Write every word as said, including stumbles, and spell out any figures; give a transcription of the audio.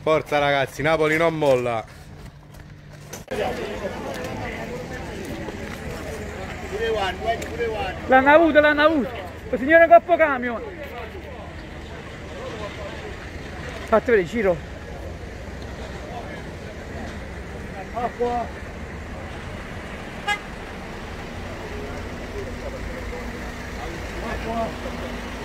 Forza ragazzi, Napoli non molla. L'hanno avuto, l'hanno avuto. Il signore Coppo Camion. Fatti vedere, Ciro. Acqua. Acqua.